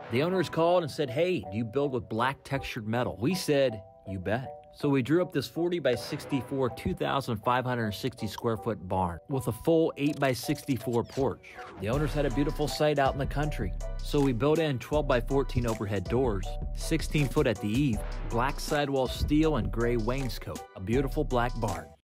The owners called and said, "Hey, do you build with black textured metal?" We said, "You bet." So we drew up this 40 by 64, 2,560 square foot barn with a full 8 by 64 porch. The owners had a beautiful site out in the country. So we built in 12 by 14 overhead doors, 16 foot at the eave, black sidewall steel and gray wainscot, a beautiful black barn.